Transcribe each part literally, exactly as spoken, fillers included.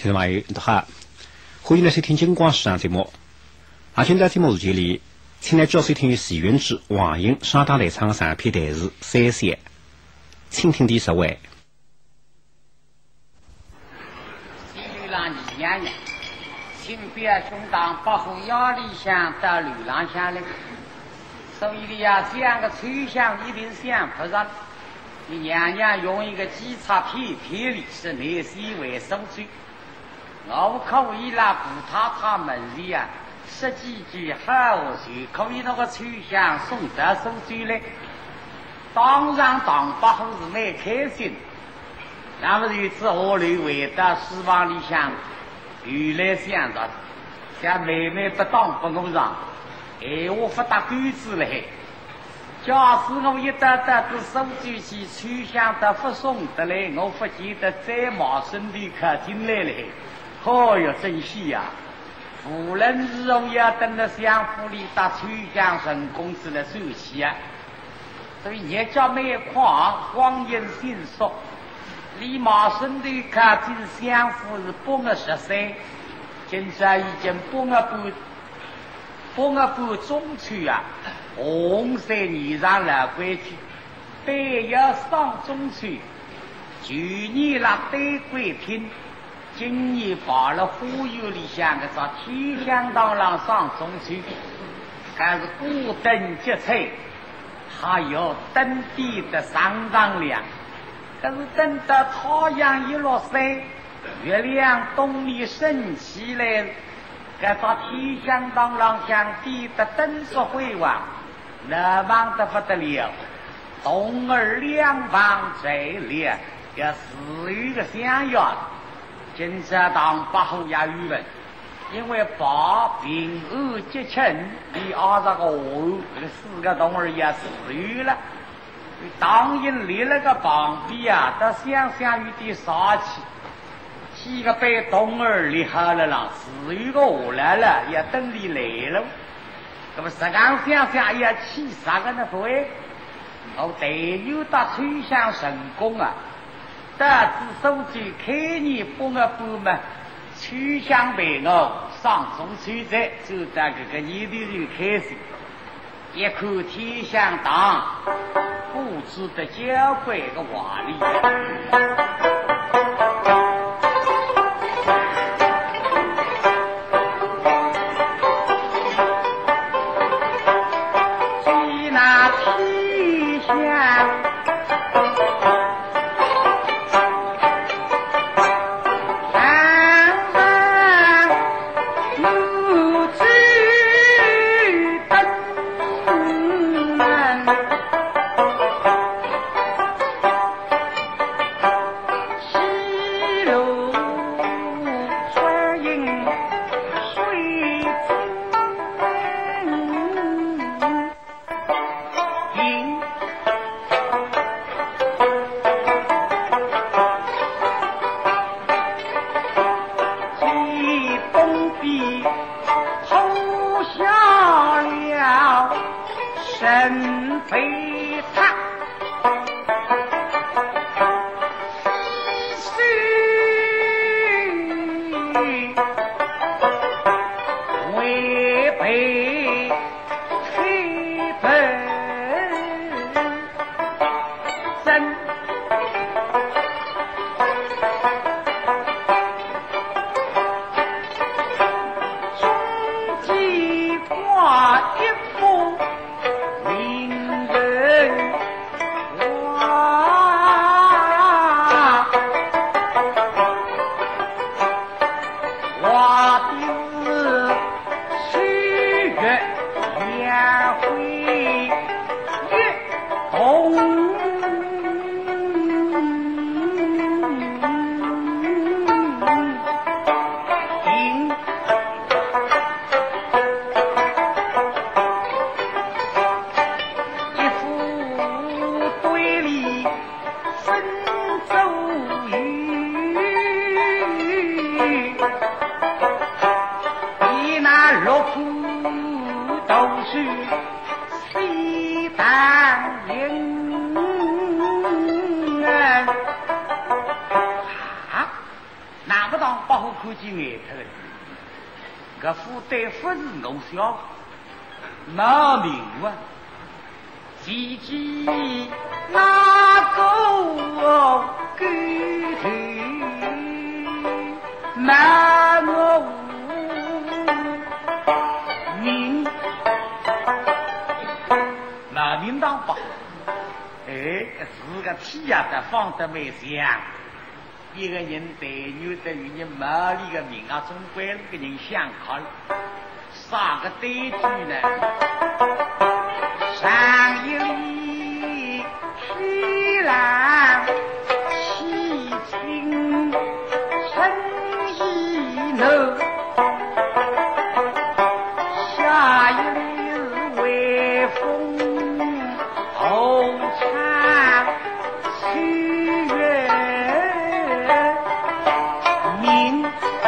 听众朋友，大家好，欢迎来收听金光时尚节目。啊，今在节目时间里，请来教收听徐云之、王英、沙大来唱上片台词三线，请听第十位。 一流浪一样样，请别兄当保护压力想到流浪下来，所以你要想个吹响一定想不着。你娘娘用一个机插片片里是内西为手吹，我可以啦不他他们里啊，十几句好句可以那个吹响送到手吹来，当然当不好是蛮开心。那么如此何来为到希望里想原来想着像妹妹不当不弄上哎我不打鬼子嘞，假使我一得得子手举起吹响的不送得来，我不记得再马身的客厅来了，哦哟真喜呀！夫人日后要等着相府里打吹响成功子来收起啊，所以也叫没况光阴迅速。离马身的客厅相府是半个十三，现在已经半个半半个半钟去啊。红色泥上来回去，北要上中去。去年那对鬼品，今年把了忽悠里向个啥天香当啷上中去，还是孤灯结彩，还有灯底的三丈量。可是等到太阳一落山，月亮东里升起来，该把天香当啷向地的灯色辉煌。那忙得不得了，东儿两旁在列，要死于个相约。今次当八后也语文，因为八平二结亲，第二十个五，这个四个东儿也死于了。当然立了个旁边啊，到想想有点杀气，几个被东儿立好了啦，死于个下来了，也等你来了。那么实际上想想要起啥个呢？不会，我得有到吹响成功啊！得知手机开年半个半嘛，吹响陪我上中吹在，就在这个年头就开始，一看天香堂，不知的交关个华丽。 一副名不当把我看见外头的，个负担不是我小，闹明啊！自己那个狗头骂我明，那明当吧？哎，是个天呀的放得没香。一个人对牛的与你毛里个命啊，总归那个人想开，啥个对句呢？上一里西兰七情深一浓，下一里是微风后唱七月明。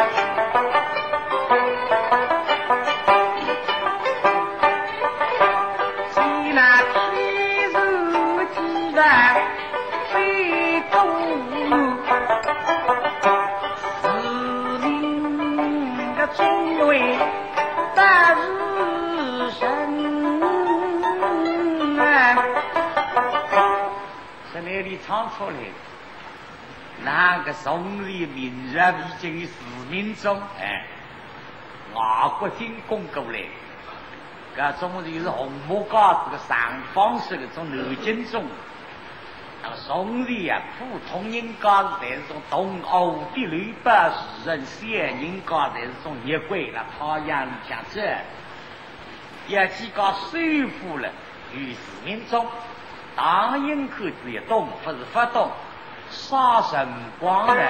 唱出来，那个宋里明日已经市民中，哎，外国进攻过来，搿种就是红木架子个上方式的种南京中，那个宋里啊，普通人家是在种东欧的吕北士人，西人家在种夜归了，太阳像这，也几个收复了与市民中。当然可以也动，不是不动，啥神光呢？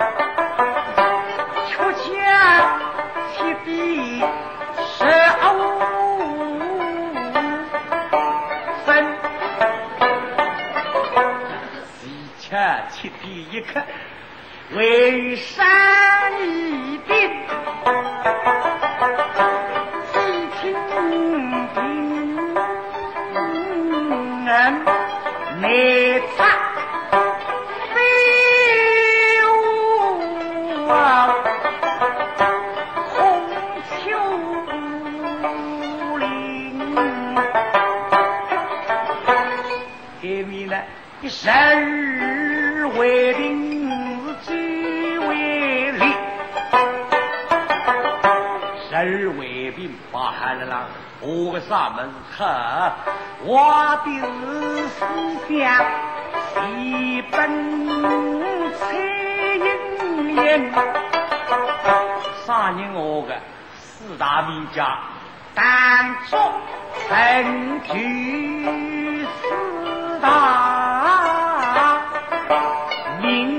出家七地十欧分，一切七地一刻为山一定，七清平人。内插飞舞啊，红秋林，给你呢，一生为定居为利，生为病把海了啦。我个啥门呵，我的思想一本彩云烟，啥人我个四大名家，当作神居四大名，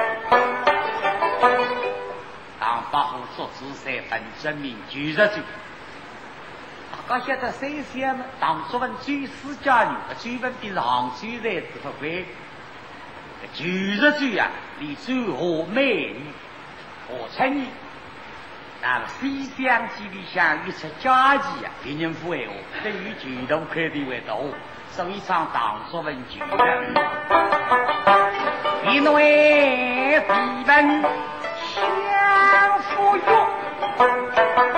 当八户做主三本证明举着就。大家晓得谁先呢？当初问最私家女，追问比上最在之不会。九十岁啊，你最后美女，我称你。那么西厢记里向一出家计啊，别人不为我，对于举动肯定为多，所以唱当初问举人，因为比问相夫约。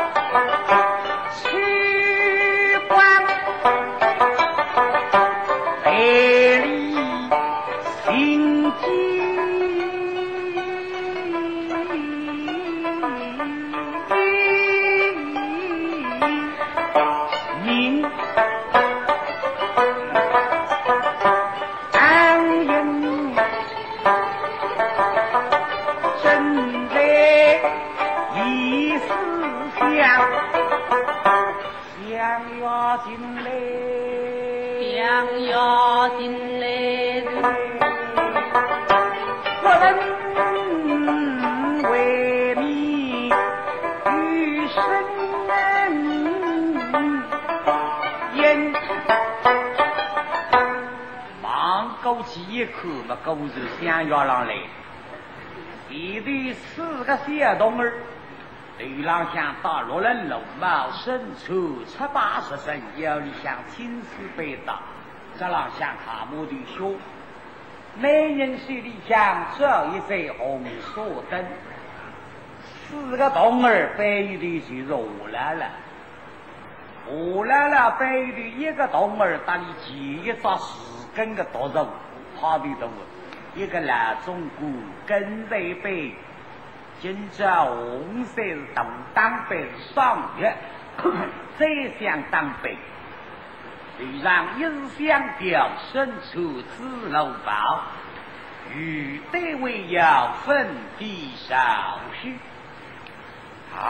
一口嘛，狗肉香药上来，一对四个小童儿，头浪向打六人龙毛，身穿七八十身，腰里向青丝背打，这浪向卡木的靴，每人手里向抓一盏红锁灯， 四个童儿背的就是我来了，我来了背的一个童儿打你前一张四根的刀肉，他的动物，一个老中国跟在背，今朝红色是东当背上月，再想当背。路上一时想调身处自楼堡，与对位要分地少许。啊！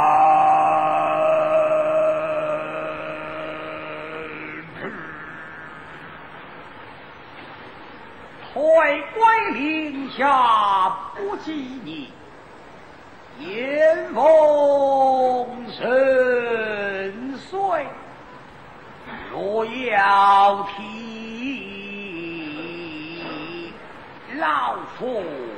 台归林下不及你，烟风深邃。若要提老夫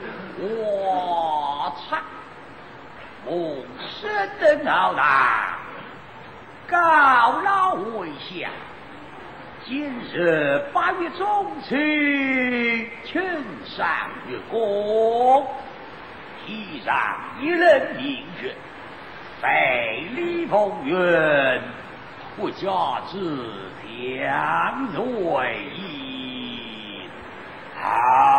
我唱，蒙生的老大高老为相，今日八月中去，群上月光，提上一人明月，百里风云。不加之相瑞矣。啊！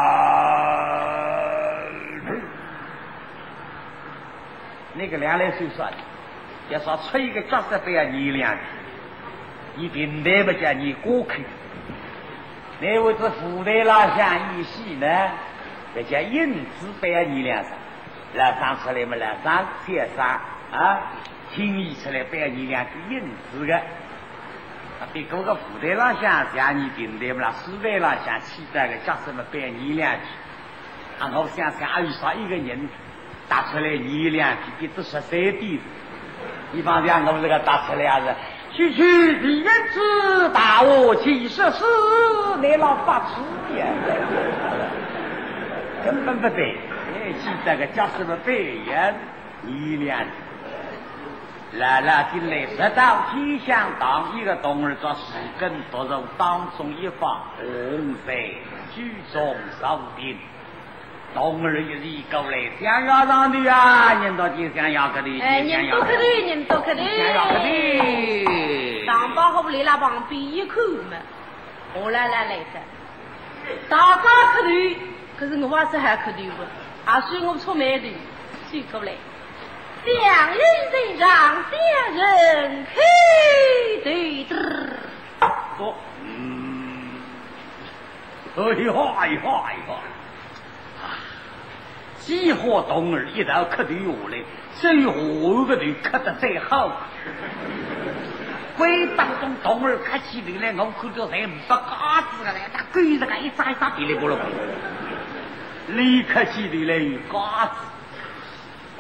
那个两来岁算，要说出一个角色不要你两句，你平台不叫你过去。那位这副台老乡一戏呢，不叫影子不要你两声，老上出来嘛，老上贴上啊。听你出来不要你两个影子的，别个个副台上想像你平台嘛，四台上想期待个叫什么不要你两句，啊，我想想二十一个人打出来你两句，比这十三弟子，一般讲我们这个打出来也是，区区一人之大我七十四，你老八吃呀，根本不对，哎，期待个叫什么不要你两句。来了进来，十到天香当一个童儿做四根独肉当中一方红色居中守定，童儿一日过来，想要上的啊，人到底想要个的， 哎，人多可的，人多可的， 想要个的， 当把好来那旁边一口嘛，我来来来的，大家可的，可是我还是还可的不，还算我出卖的，谁过来？两人身上，两人开对的。 哦，嗯，哎呀哎呀哎呀！几伙童儿一道磕对下来，最后个对磕得最好。鬼当中童儿磕起来来，我看到才不嘎子个来，他鬼子个一扎一扎比来过了，立刻起来来有嘎子。啊！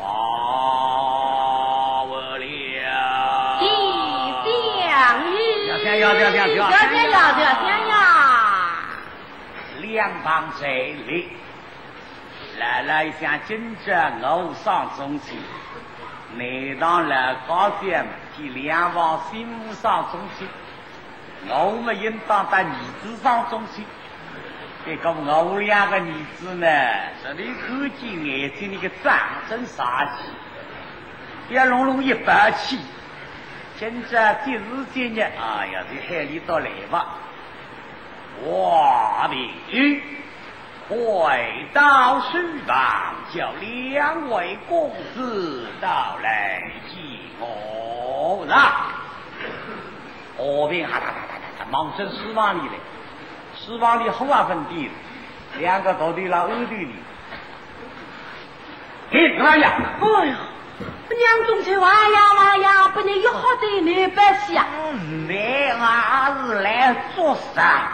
我了， 地相遇， 要想要要要要要想要要想呀！ 两旁在里，来来想今朝偶上中去，每当来高点替两旁心目上中去，我们应当在儿子上中去。这个我两个儿子呢，这里看见眼睛那个长真杀气，一隆隆一把气，今朝第日今日，哎呀，这海里到来吧，哇的，回到书房，叫两位公子到来见我啦。河边哈哒哒哒哒哒，忙成书房里来。书房里好啊分地，两个到底了二对里。嘿，哎呀， 哎呀，娘中才娃呀娃呀，不能有好的你不想。 来啊是来做啥？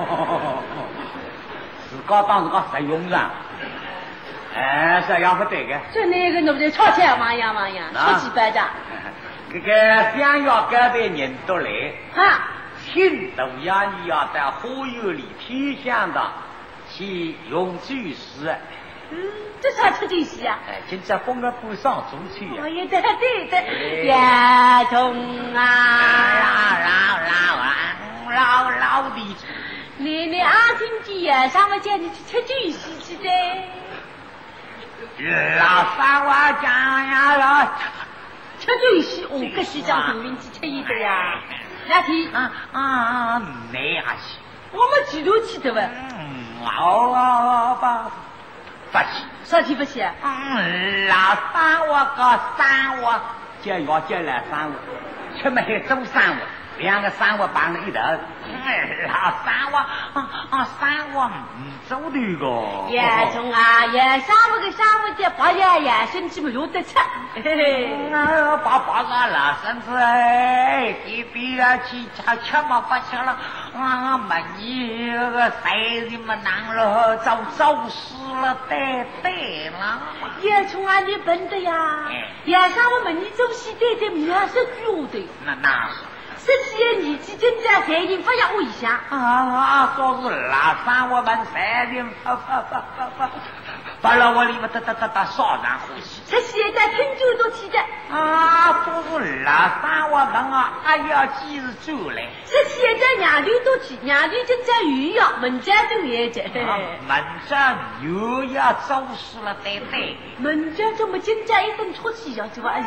自个当自个实用上，哎，这样不对的。 这那个侬在吵起来娃呀娃呀，吵起白家。 这个想要改变人都来。 哈。 听都要你要在花园里天香的去用句诗。 嗯，这啥出的戏啊？ 哎，今朝风个不上中去呀。 我也对对对，呀中啊， 老老老老老的。 你你阿听见呀，上回叫你去吃句戏去的。 老三我讲呀了， 吃酒戏，我可是讲平民去吃一的呀。两天啊啊，没呀去， 我们几度去的吧？ 嗯，哦不不去， 啥天不去？ 嗯，老三我个三我就要叫来三我，出门还走三我。两个三我绑了一头，嗯，老三我啊啊三我唔走的个。 叶中啊，叶上午个上午的八爷爷身体不用得吃，嘿嘿。 啊，把把个老孙子哎，给别人去吃吃嘛不吃了，啊，没你个谁的么难了，早走死了，对对了。 叶中啊，你笨的呀！叶上午没你走西对对，没有是猪的。 那那是。 十七年年纪增加，三人发下危险啊啊！说是拉上我们三人发发发发发，把了我里面哒哒哒哒烧然呼吸。 十七年在听酒都起的啊！说是拉上我们啊，还要几日走嘞？ 十七年在娘舅都起，娘舅正在鱼药，门家都也在。 门家又要走死了，对对。 门家怎么正在一顿出去要走啊？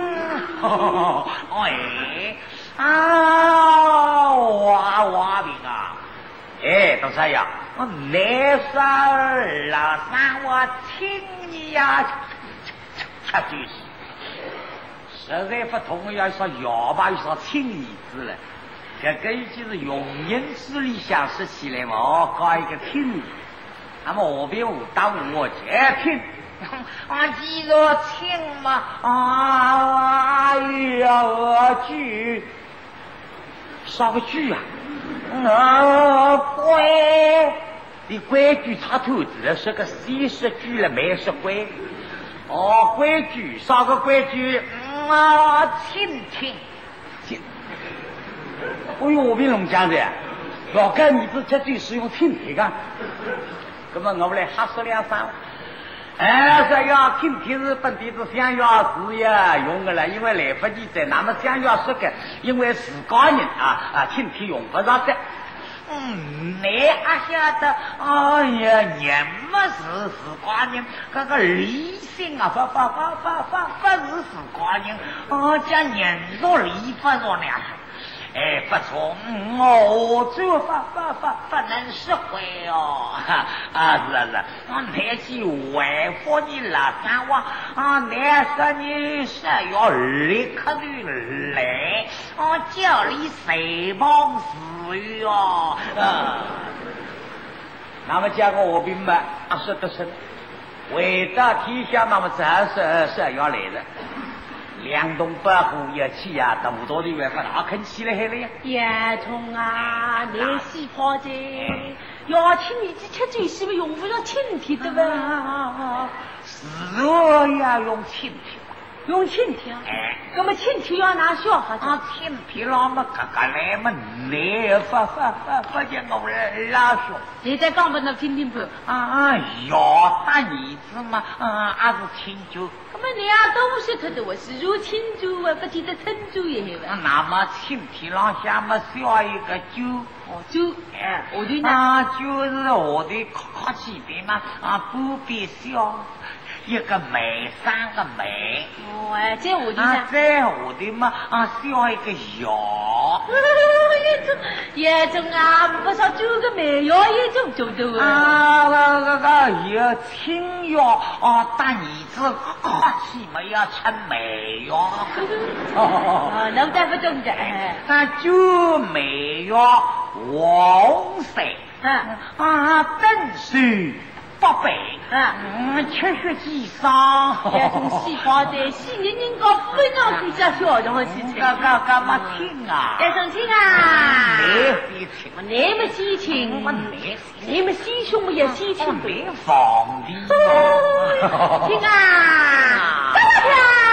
哎。啊，娃娃病啊！哎，都这样，我来三儿老三，我听你呀，吃就是，实在不同，要说摇吧，要说听你子了。这个就是用人之力想识起来嘛，哦，搞一个听你。那么我边武当我接听。啊，既然听嘛，啊，哎呀，我去。啥个剧啊？啊，规，你规矩插头子了，是个西式剧了，没是规。哦，规矩，啥个规矩？嗯啊，听听，听。哎呦，我变龙江的，老干你不这句是用听听的，那么我们来哈说两三。哎，这要听听是本地的香药是呀用的了，因为来不及在那么香药说个，因为是高人啊啊，听听用不着的。嗯，你还晓得？哎呀，人么是是高人，这个理性啊，不不不不不不是是高人，哦，叫人若理不若呢。哎，不错，我这不不不不能释怀哦，啊是啊是啊，那去外国你老三我啊，那说你是要立刻的来，啊叫你谁帮死哟？啊，那么讲个我明白，啊说的是，为到天下，那么这是是要来的。两栋百户一起呀，大不多的办法，哪肯起来了呀？ 叶虫啊，你西跑的，要听你去吃酒是不用不着亲体的吧？ 是哦，要用亲体， 用亲体啊？ 哎， 那么亲体要拿小孩啊，亲体那么嘎嘎来么来，发发发发叫我来拉说。 你再讲不能听听不？ 啊，要打儿子嘛，啊，还是亲酒。 那么你啊都是他的，我是如亲酒啊，不记得称酒也有啊。那么亲体上下么小一个酒， 哦酒， 哎， 我的呢？ 啊，就是我的靠靠起边嘛，啊不必小，一个梅三个梅。 哦哎，在我的呢？ 啊，在我的嘛，啊小一个药。 叶总，叶总啊，不少酒个梅药也种就多啊，那个个有青药啊，打儿子靠起嘛要吃梅药。 哦，能得不懂的。 啊，酒梅药黄色， 嗯啊，本水八倍， 嗯， 吃血几伤。 叶总西方的，西人人搞非常比较小的事情。 干干干嘛听啊？ 叶总听啊！ 你非听， 你们西情， 我你你们西兄也西情， 没放的。 听啊！走跳！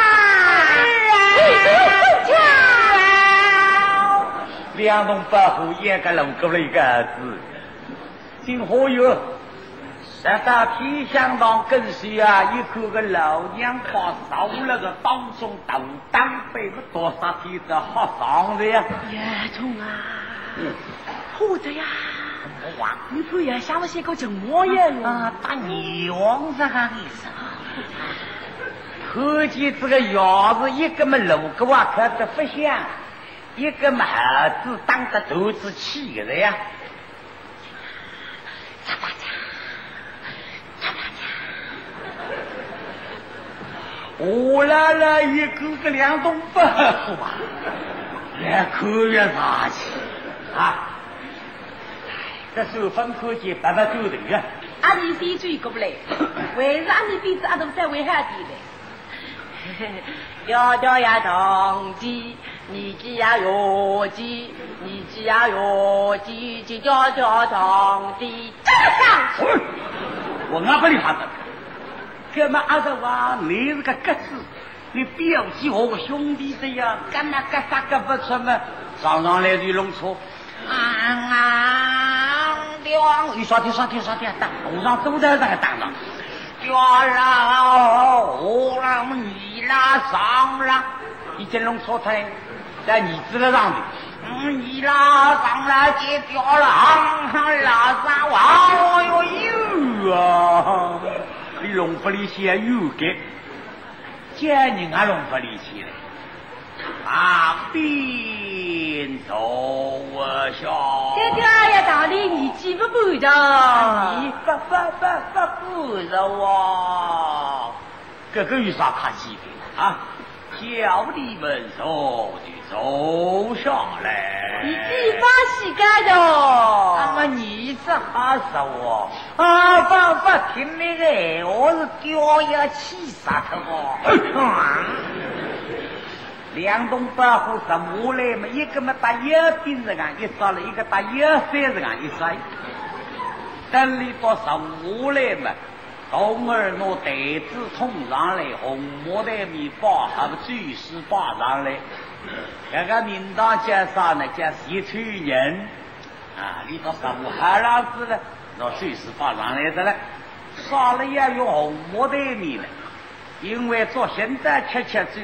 两栋百户一个龙沟了一个儿子，今后有十大天香堂更是啊，一口个老娘把烧了个当中当当背个多少天的好上的呀？ 叶总啊，好的呀！ 哇， 你不要想我写个什么呀？ 啊，打泥王这个意思。 看见这个钥匙，一个么路个哇看得不像，一个么孩子当着头子气个呀。 咋巴家，咋巴家。 我来了一个个两栋不户啊，来看越啥去啊？这手分看见白白走头啊！ 阿你先追过不来，为啥你鼻子阿都在为啥地嘞？要叫呀长鸡，你鸡呀有鸡，你鸡呀有鸡，鸡叫叫长鸡，这个上。 我俺不理他的，干嘛阿德话你是个鸽子，你表记我个兄弟的呀，干嘛干啥干不出嘛？上上来就弄错，啊啊！两，你说听说听说听，打路上走在这个当上。下啦，我啦，你啦，上啦，已经弄错他，在你子的上头，嗯，你啦，上啦，接掉了，上啦，上哇，哦哟哟啊！你弄不里些有个，这人还弄不里些嘞，旁边走我笑。 这条呀，道理你记不不着， 你不不不不不着我，这个有啥可惜的啊？叫你们走就走下来。 你自己把膝盖的。 那么你这还是我啊？不不听那个，我是掉下气杀他我。两栋八户什么来嘛？一个嘛打一兵日干一杀了，一个打一三日干一杀。等你到十五来嘛，冬儿拿袋子捅上来，红毛的米包还不最是包上来。这个名堂介绍呢，叫西川人啊，你到十五海老子了，拿最是包上来的了，杀了要用红毛的米了。因为做现在吃吃就是，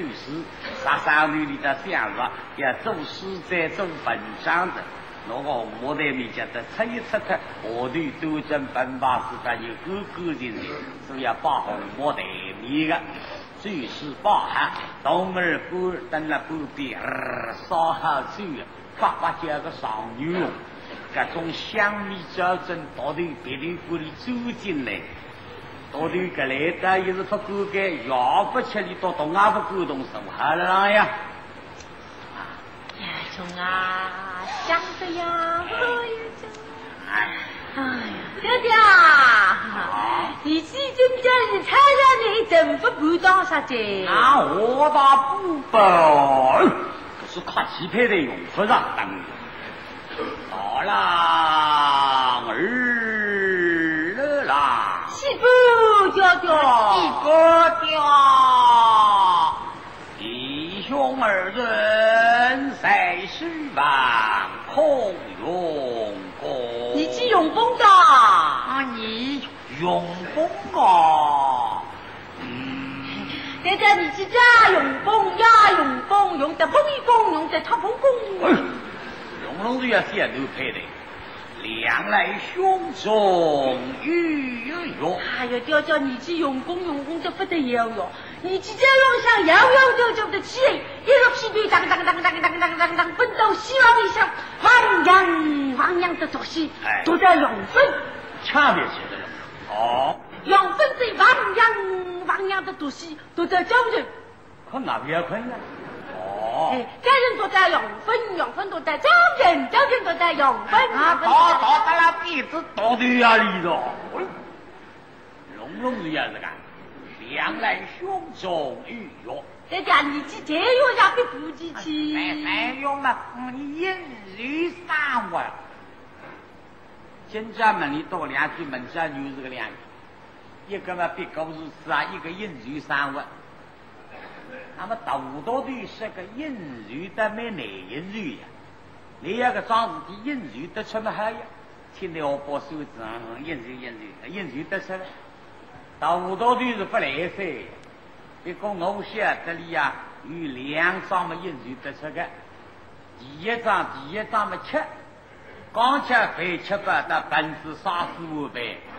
杀伤力里的想法要做实在做本上的，那个红毛的米叫的吃一吃它，我对都真本把是他有个个的人，是要把红毛的米的，就是把哈冬儿过等了不边烧好去，爸爸叫个上女用，各种香米椒针到头别的锅里走进来。到头个来的也是不够个，要不吃你到东啊不沟通什么好了呀？ 呀，穷啊，想着呀，我也穷。哎呀，爹爹，你几斤斤你猜猜你怎不不当啥子？ 那我倒不包，可是靠欺骗的用不上当。好啦，儿了啦。 西部叫叫， 西部叫，弟兄二人谁是王孔用功？ 你去用功的啊，你用功啊？嗯， 这个你去家用功呀，用功用的碰一功，用的他碰功。 用龙都要写都配的。两来兄终于有， 哎呀，叫叫你去用功用功的不得了哟！你去这路上摇摇抖抖的起，一路屁屁当当当当当当当当，奔到希望里向，汪洋汪洋的作息，都在用分， 差别写的了。哦， 用分在汪洋汪洋的作息，都在教人。 可哪边困呀？哦， 家人都在用分，用分都在教人，教人都在用分。 啊，到到到了鼻子到对呀里头，龙龙是也是干，两来兄终于有。 这家你去这有啥比不进去？ 没没用嘛，你一日三万。现在嘛，你到两句门家就是个两，一个嘛别狗日是啊，一个一日三万。那么大道的是个引ru的没内引ru呀，你那个张子的引ru得出么还呀？现在我把手指引ru引ru引ru得出来，大道的是不来噻。一个我晓得里呀，有两张么引ru得出个，第一张第一张么吃，刚吃饭吃不到本事杀死我呗，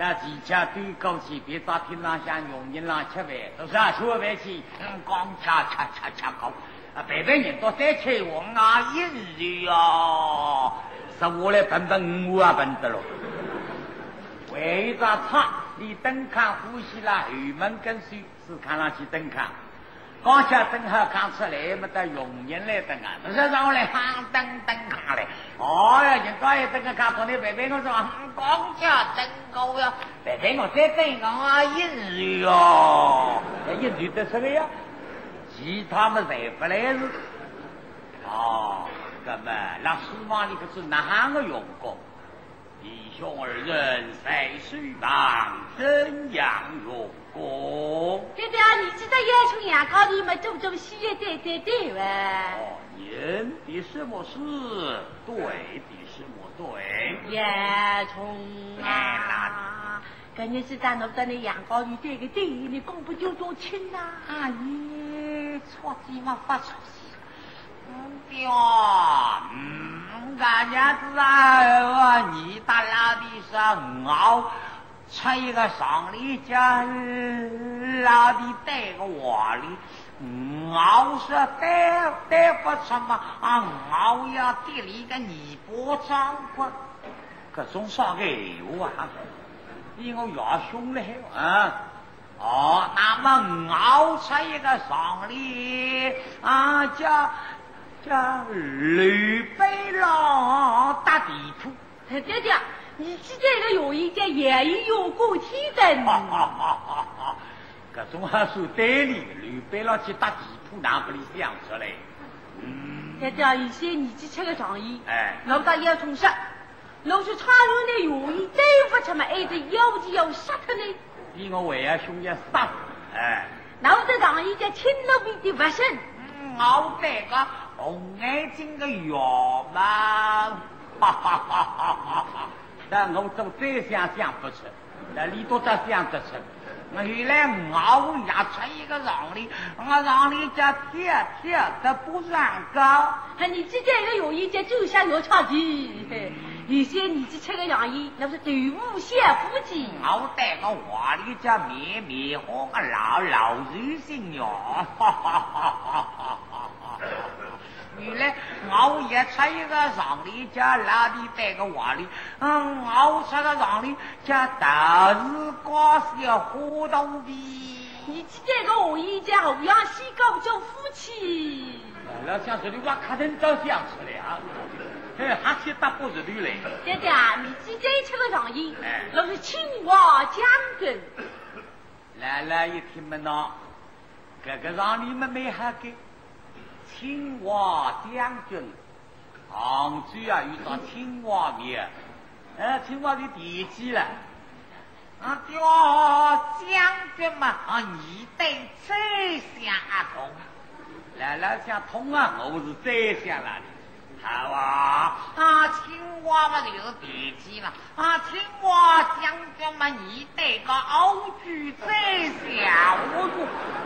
但自家对高起别在天浪向用人浪吃饭，都是啊学饭去，嗯，光吃吃吃吃高，啊，白白人都在吃我啊，一日哟，是我来本本我啊本得了。为一张茶，你登看呼吸了，后门跟水是看上去登看。刚下灯还看出来，没得用人来灯啊！不是让我来喊灯灯看嘞。哦呀，人家也灯个看，昨天白白我说刚下灯高呀，白白我再灯啊一日哟，一日的什么呀？其他们才不来是。哦，那么那书房里可是哪个用过？弟兄二人在水旁怎样用过？ 这边你记得要求羊羔里面做做西也对对对哇。 哦，人的什么事？对的什么对？ 叶虫啊，跟你是在那在那羊羔里对个对，你公不就多亲呐？ 阿姨，错字嘛发错字。嗯，对嗯，俺家子啊，你大老的是熬，吃一个上里家老的带个碗里，熬是带带不什么啊，熬呀地里个泥巴脏过，可总上个油啊，比我要凶了啊。哦，那么熬出一个上里啊，叫叫吕北郎打地铺。 爹爹，你记得个有一件也有过天的。 哈哈哈哈哈！这种还是对的，吕北郎去打地铺，哪不里想出来？嗯。 爹爹，以前你去吃个上衣， 哎， 老大要从杀，老是差路的有一对不吃嘛，挨着腰就要杀他呢。 比我为啊兄弟杀，哎， 那我这上一家青路边的不生， 嗯，我带个红眼睛的药嘛，哈哈哈哈哈哈！但我总再想想不出，那李多达想得出。我原来我也出一个让里，我让里家跳跳的不让高。 你记得个有一家就像有超级。以前你去吃个洋衣，那不是队伍先夫妻。 我带个话里家绵绵和个老老女性哟，哈哈哈哈哈哈！原来我也出一个上里家老的带个话里，嗯，我出个上里家大日高是要活动的。 你记得个我一家后阳西高做夫妻。 老想这里我看人早想出来啊。哎，还去打不日头来。 爹爹，你记得吃个上衣，那是青蛙将军。 来来一听么呢，这个让你们没哈给青蛙将军，杭州啊遇到青蛙面，呃，青蛙的地基了。啊，叫将军嘛，啊，你得再想啊通。来来想通啊，我是再想了的。好啊！啊，青蛙嘛就是地基了。啊，青蛙将军嘛，你得个欧剧最小我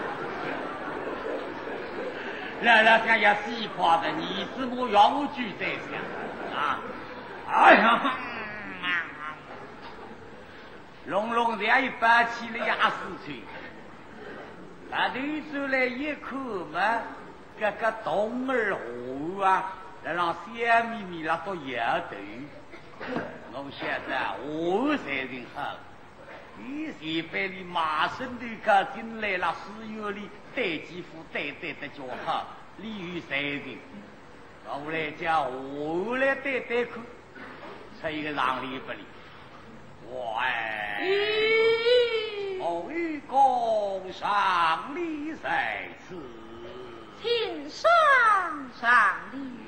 来来看下西瓜的，你是我欧剧最小啊！哎呀，隆隆这一拔起了牙齿去，把头出来一看嘛，这个冬儿河啊！让小咪咪那个摇头，我晓得我才人好。你前辈里马上都搞进来了，寺院里对几副对对的就好，鲤鱼才人。后来叫我来对对看，出一个让里不里，我哎，后一个上礼在此， 请上上礼。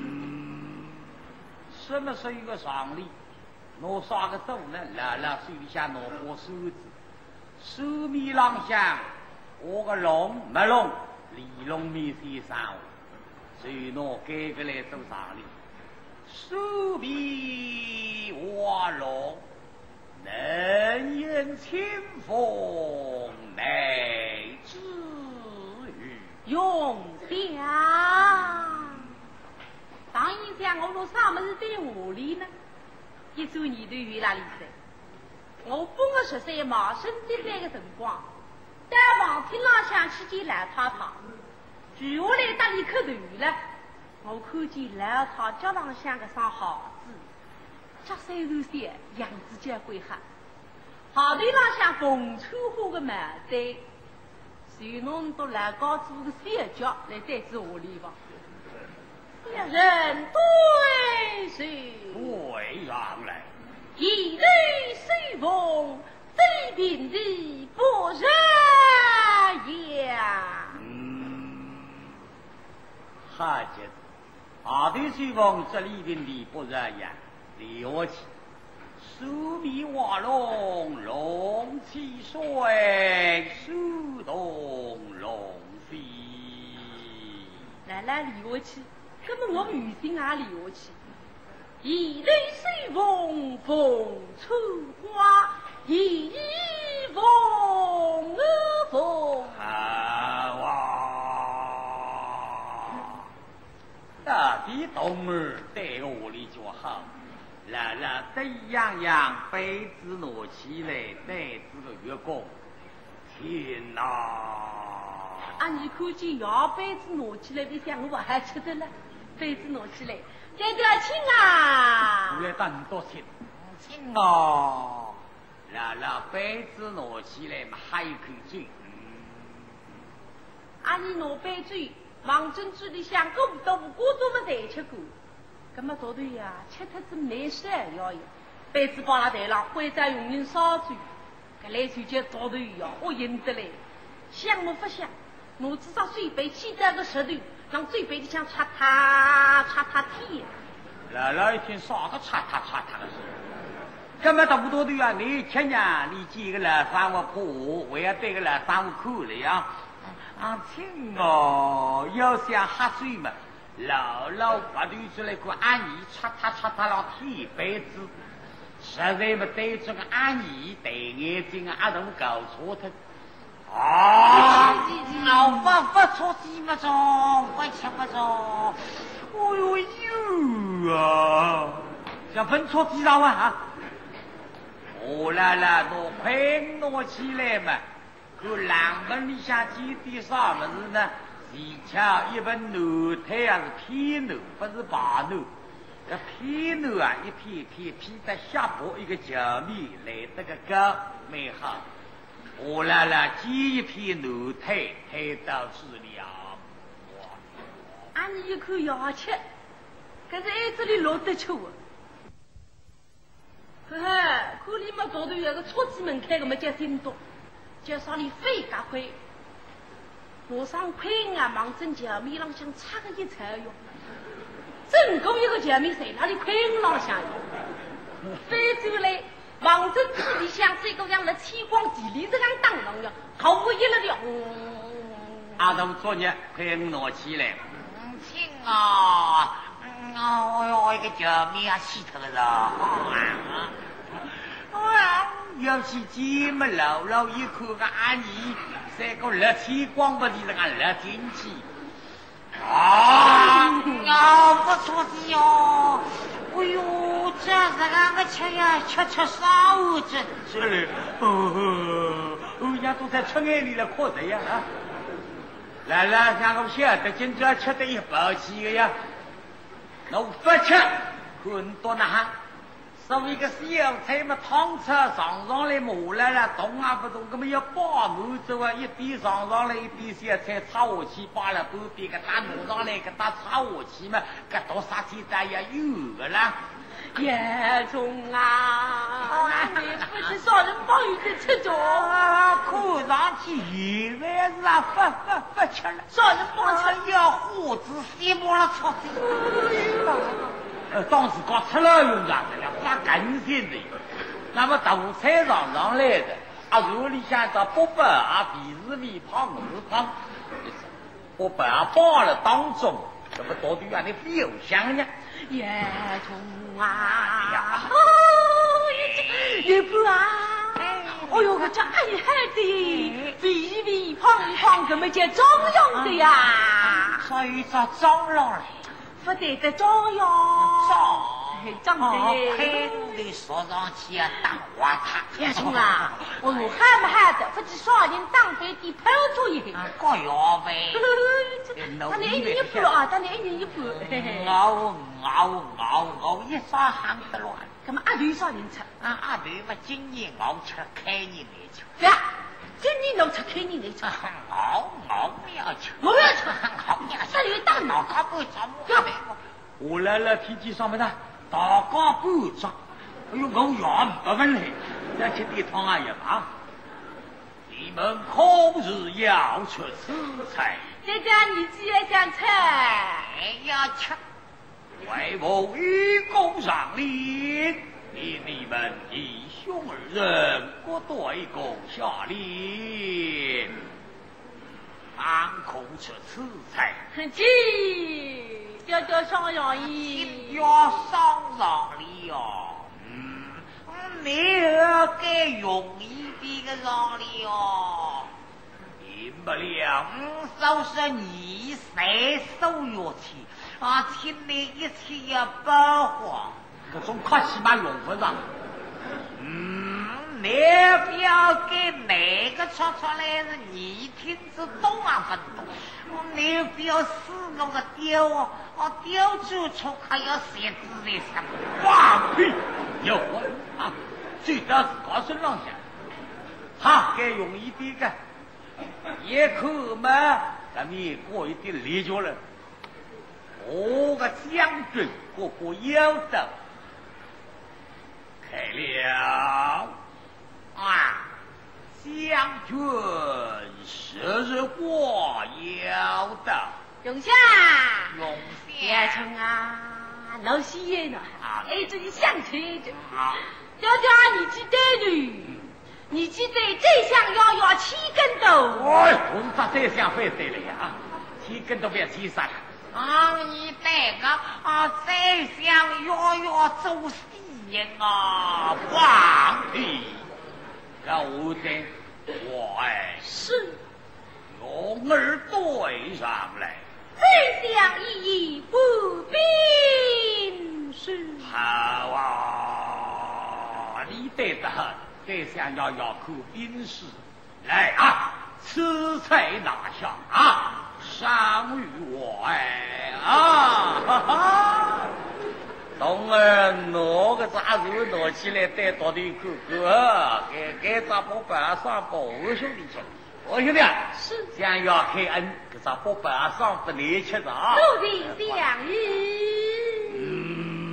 什么是一个上礼？拿啥个走呢？拉拉手里下拿把手子，手面浪向我个龙没龙，李龙面先生，随拿改个来走上礼。手面画龙，能言清风，乃至于用表。当一天我说啥么子对我里呢？一周你都有哪里去？ 我本个十岁嘛，生这三个辰光，在房厅浪向去见老太太，住下来搭里口头了。我看见老太脚浪向个双鞋子，脚手头些样子结规哈，下头浪向红穿花个帽子，随侬到栏高做个小脚来再指下里吧。一人对谁？ 对上来。 一对随风，这边的不热呀。 嗯，好姐，下对随风，这里边的不热呀，了起。树密瓦龙，龙起水，树动龙飞。 来来，理下去，根本我女性也理下去。一对随风，风出花，一一风儿风。 啊哇！大地动儿对我里就好，来来得样样杯子拿起来，袋子的月光，天哪！ 啊，你看见摇杯子拿起来，你想我还吃得了？杯子拿起来。这条亲啊！ 我来当你多亲，亲哦！来来，杯子拿起来嘛，还有口嘴。 啊，你拿杯嘴，王珍珠里向够不到五锅都没再吃过，那么昨天呀，吃特子没山药呀，杯子放在台上，回家用人烧水，搿来水就早头呀，我赢得来，香么不香？我至少水杯起在个石头。让嘴巴里向擦他擦他天， 来了一天啥个擦他擦他的事，根本都不多的啊！你天呀，你几个老三我破，我要对个老三我哭了呀！啊，亲哦，要想喝水嘛，老老把流出来个阿姨擦他擦他让天杯子，实在没对这个阿姨对眼睛啊，阿都搞错他。啊！ 老不不错鸡不中，不吃不中。 哎呦呦啊！想分错鸡肉啊！我来了，拿快拿起来嘛！可两本里向几点啥么子呢？技巧一本牛腿啊是偏牛，不是白牛。这偏牛啊，一片一片片在下坡一个角面来得个高，蛮好。我来了，煎一片牛腿，推到治疗。 啊，你一口牙吃，可是爱这里落得吃啊！呵呵，可里嘛早头有个车子门开个么叫心动，叫上里飞赶快，我上快啊，忙正脚面浪向插个一层哟，整个一个脚面谁那里快浪向哟，飞走来。王珍珠里向这个样的七光几里这样当啷呀，毫无一了的。 阿东昨日快拿起来， 嗯，亲啊，嗯啊，我一个脚面啊洗脱了啦。 啊，要是这么老老一看个阿姨，这个热气光不的这个热天气。 啊，啊，不错的哟。哎呦，这是个吃呀，吃吃啥物质？ 是嘞，哦，欧阳都在吃眼里了，可得呀啊！来来，让我晓得，今朝吃得一包气的呀。那我不吃，很多呢哈。所谓个小菜嘛，汤吃上上来磨来了，动啊不动，那么要把满走啊，一边上上来，一边小菜插下去，扒了半边，给它弄上来，给它插下去嘛，给多啥鸡蛋也有个啦。 叶中啊，你不是少人帮有的吃着， 看上去现在是啊，不不不吃了， 少人帮吃要胡子洗抹了操呃，当时搞吃了用啥子了，发更新的。那么大菜场上来的，啊，肉里向找八百啊，皮是微胖是胖，八百啊包了当中，怎么到底让你非有香呢？ 叶中啊，哦，叶不啊，哦哟，我这爱海的，微微胖胖，怎么叫张扬的呀？ 所以叫张扬嘞。 不得的张扬， 张长得配的说上去啊，当花塔。 叶兄啊，我有喊不喊的，不知少年当飞的抛出一个。 各要呗。 他那一年一半啊，他那一年一半。 熬熬熬熬，一双行得乱。 干嘛阿头少年吃？ 啊阿头嘛，今年熬吃开年来吃。 对啊，今年侬吃开年来吃。 熬熬不要吃， 我要吃。 熬不要吃。 这里大脑壳不长，我没过。我来了，天气上面的大高半张，哎呦，我养不问来，再去地汤啊也忙。你们可是要出此菜？ 这家你既然想吃， 还要吃，为我愚公上令，命你们弟兄二人各对公下令，方可出此菜。 去。叫叫上上衣， 要上上里哦，嗯，你要该容易的个上里哦，免不了收拾你谁收乐器啊，听你一切要包慌，这种客气嘛用不上，嗯，你不要给哪个说出来是你听着懂啊不懂？你不要死我个雕哦，哦雕出出还要写字的什么？哇呸！有啊，最多是高声浪下，哈，该容易点个，也可嘛，咱们也过一点理解了。我个将军个个要的，开了啊！将军是日我要的， 永夏， 永夏春啊，老喜宴了，哎，这里想起着， 啊， 叫叫你去带路，你去带这项要要七根斗， 哎，我们这这项费得了呀，七根都不要七三了。啊，你带个啊，这项要要做事人啊，皇帝。要我的，我哎是用耳对上来， 这项意义不必是。 好啊，你得的很，这项要要口兵士来啊，此菜拿下啊，赏与我哎啊哈哈。东儿拿个杂手拿起来带到的哥哥，给给咱宝贝上包二兄弟吃。二兄弟是想要开恩，给咱宝贝上不来吃的啊。 陆地相遇。 嗯，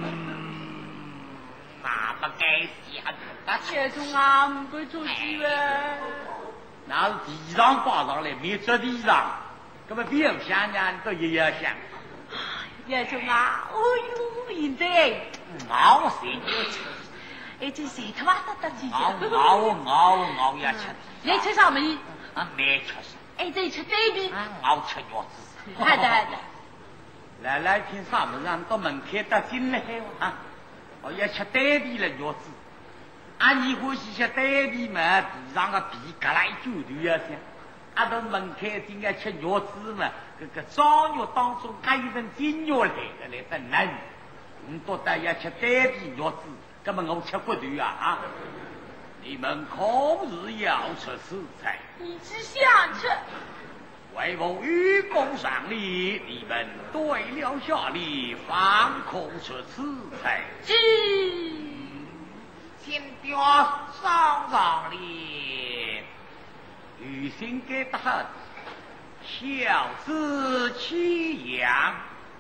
那不该想的。 这种啊，不出去了。 那是地上挂上来，没着地上，根本不用想呢，都也要想。 叶兄啊，哎呦，现在熬谁就吃， 哎，这谁他妈的得几熬熬熬熬要吃。 你吃啥没？ 啊，没吃啥。 哎，这吃对比。 啊，熬吃药子。 好的好的。 来来，听啥么子？到门口到进来啊！我要吃对比了药子。啊，你欢喜吃对比嘛？地上个皮割来就都要想。啊，到门口应该吃药子嘛？这个张药当中还有一份金药来的来得难，你多得要吃单皮药子，根本我吃不头啊啊！你们可是要吃此菜， 你只想吃， 为我愚公上礼，你们对了下礼，方可吃此菜。 是， 先表上上礼，余心给得很。小子弃养，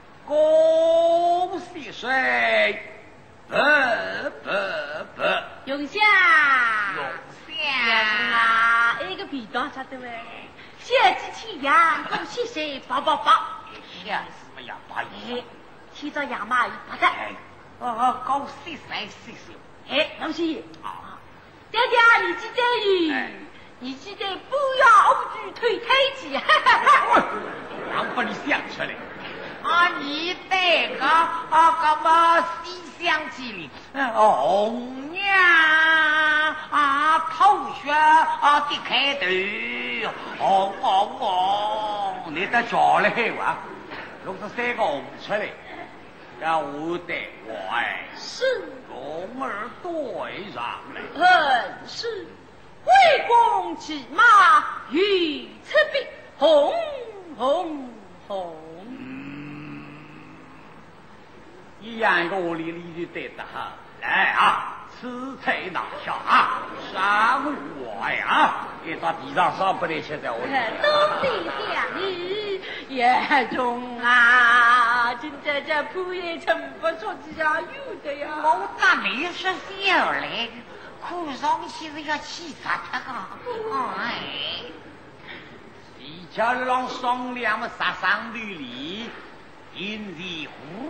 恭喜谁？不不不， 永夏， 永夏夏啊，一个皮当啥的喂？小子弃养，恭喜谁？宝宝宝， 小子么样把哎，提着养马一把的， 哎，哦哦，恭喜谁谁谁？ 哎，老西啊， 爹爹，你记得哩？ 哎。 你记得不要误举推推挤，哈哈哈！ 让把你想出来啊！你这个啊，干嘛西厢记里，红娘啊，头血啊的开头，红红红，你得叫来哇，弄出三个红出来，让我的我哎， 是。 龙儿对上来。 恩是。为公骑马与赤壁，轰轰轰。 嗯，一样个里里就对得好。来啊，此菜拿下啊，上我呀！给到地上上不得吃的。 多谢相礼，叶中啊，今在这铺也成不出家有的呀。 我那没是小来。哭上去是要气死他个！哎，一家让商量么杀伤对里，因为呼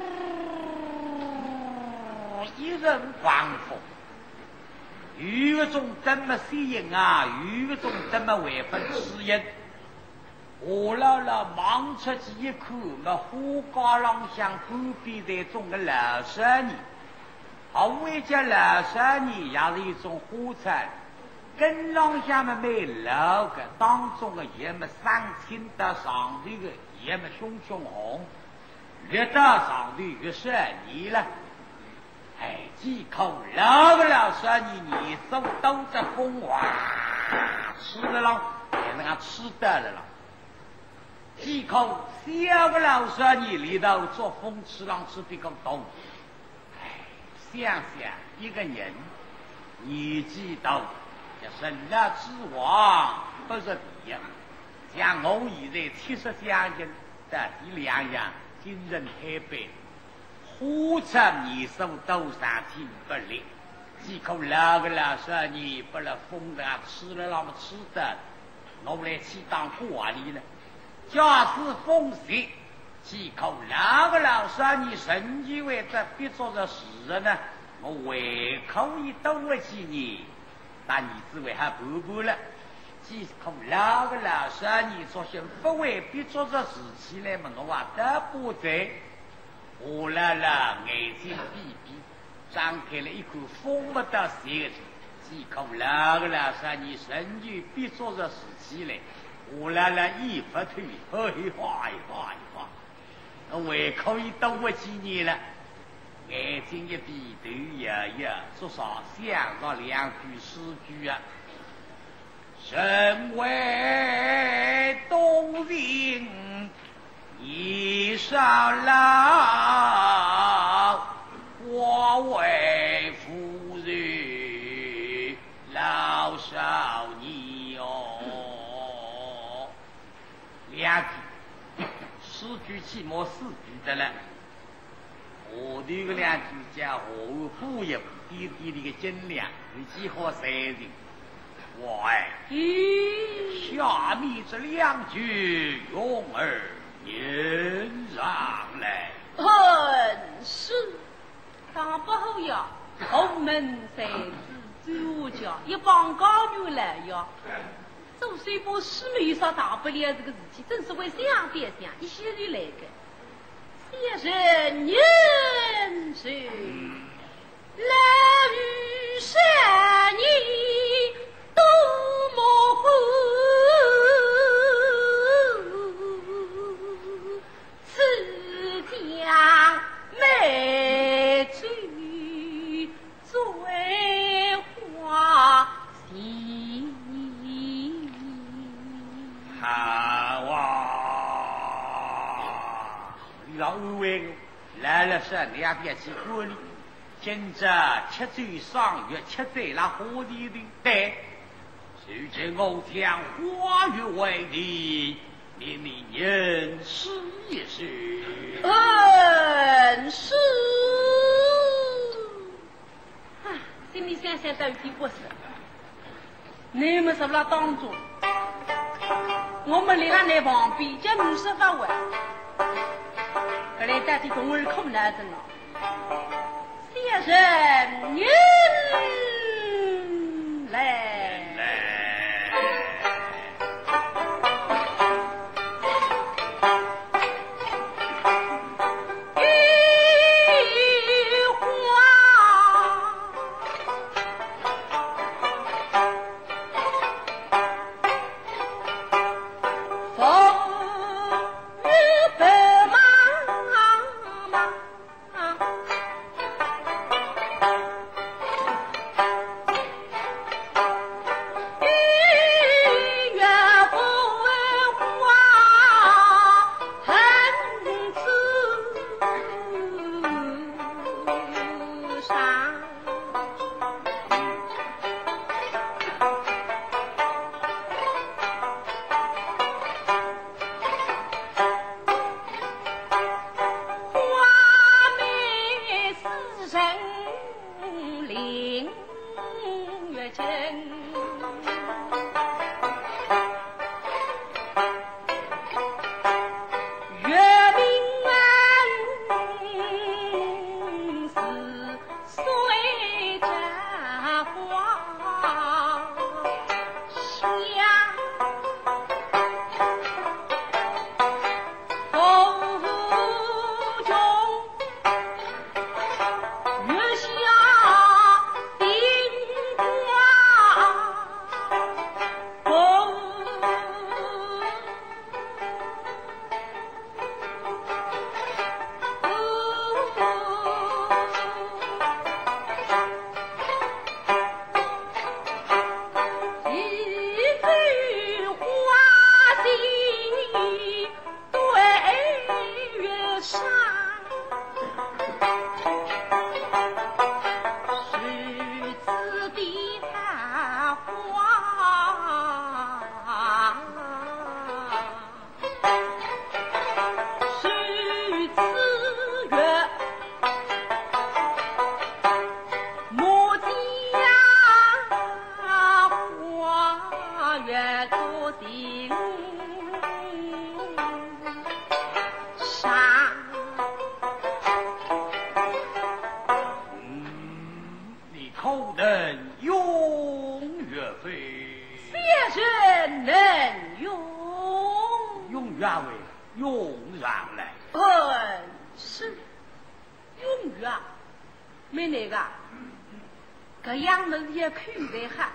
一人光风，有一种怎么适应啊？有一种怎么违反适应？我老老忙出几口，那火高浪向隔壁的种个老生意。好为家老三年也是一种火柴，跟浪下面没老个当中的也么上天到上头的也么熊熊红，越到上头越十年了。哎，几口老个老三年，你手都在风哇，吃了浪也能吃得了了。几口小个老三年里头做风吃浪吃比较多。想想一个人年纪大，要生了之王不是第一。像我现在七十将近，但这两样精神太白，火车年数多上天不力，几口老个老少年不了风的吃了那么吃的，我来去当官吏了。假使风邪。几口老个老少年神机为这必做的事人呢？我胃口一多了几年，但你只为还不不了。几口老个老少年做些不为必做的事起来嘛，我话都不在。我来了，眼睛闭闭，张开了一口封不到舌头。几口老个老少年神机必做的事起来，我来了一发腿，嘿嘿哗一哗一哗。胃口一多我几年了，眼睛一闭，头摇摇，至少想到两句诗句啊。身为东陵一少老，我为夫人老少年哦。两句。四句起码四句的了，后头个两句讲后补一补，低低的个斤两，你几好三人。我哎， 咦， 下面这两句用儿念上来。 恩是，当不后呀，后门三字周家一帮高女来呀。就算把师妹上大不了这个事情，正是为想边想一些人来的。先生年岁老于山你多么苦，此将美去醉花心。 好啊！你老二位来了是两边去过哩，今朝七岁上月，七岁那花地的对。如今我将花月为你，你你认识一识。 恩师，啊，心里想想到底不是，你们是不是当中？我们离他那旁边就五十八万，后来到底跟我空来着呢。先生，您来。 呀喂，用上来。 嗯，是用于啊，没那个，这样么也看得哈，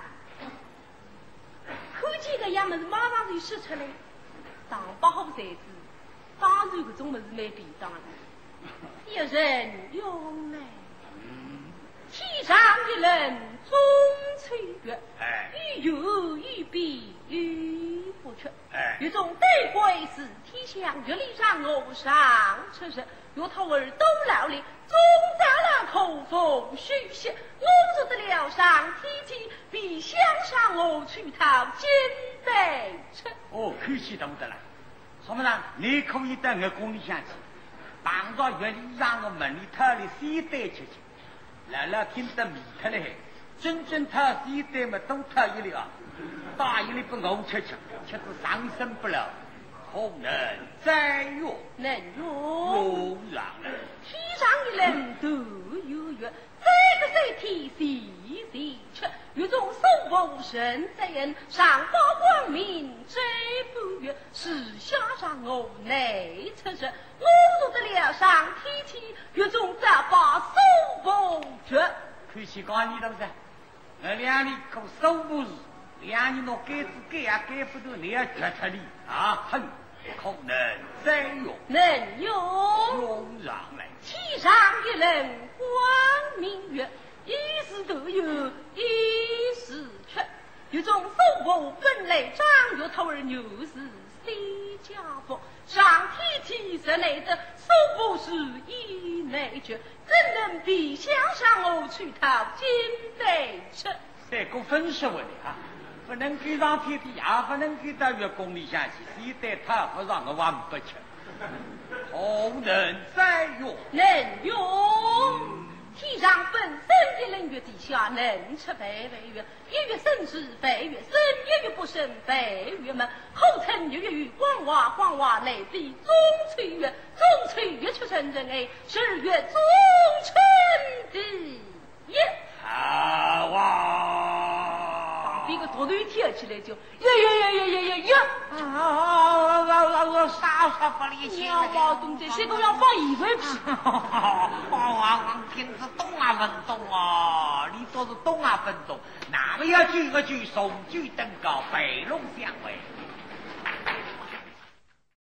看见个样么是马上就说出来，当不好才知，当然这种么是没便当的，一人用来。天上一人终吹月，欲有欲必欲不缺。有种对归是天下月里上我上出世，若头儿都老了，终在了口风虚息。我做得了上天气，必想上我去讨金杯吃。 哦，看起懂得了。什么呢？你可以到我宫里向去，碰到月里上我门里头里先对吃吃。来了听得迷特了，真正他一代嘛都他一了，大一里不我吃吃，吃得伤身不了，可能再用， 能用用上了。 天上一人都有月，这个谁天谁谁吃？有种手无神之人，上报光明这不月，是下上我内出世，我做得了上天气，有种杂把手无绝。 看起讲你都是，我两里可手无事，两人弄盖子盖呀盖不住，你要绝出力啊哼，可能再用， 能用用上来。 天上一人光明月，一时都有，一时缺。有种手无本来长，有头儿牛是西家福。上天气实来的手无是一内绝，怎能比想上我去讨金杯吃？ 这个分析问题啊，不能给上天的，也不能给到月宫里向去，谁带他不让我玩不吃？可能再用， 能用。天上本身的人月，地下能吃白白月，一月生是白月生，一月不生白月门，后称月月月光华光华来自中春月，中春月出生人哎，十月中春第一。 好啊！ 这个多头跳起来就呀呀呀呀呀呀呀！ 啊啊啊啊！啥啥不理解？ 鸟毛东西，谁都要放一块皮。 哇！我听是懂啊不懂啊？你倒是懂啊不懂？那么要举个举，送举登高，北龙相会。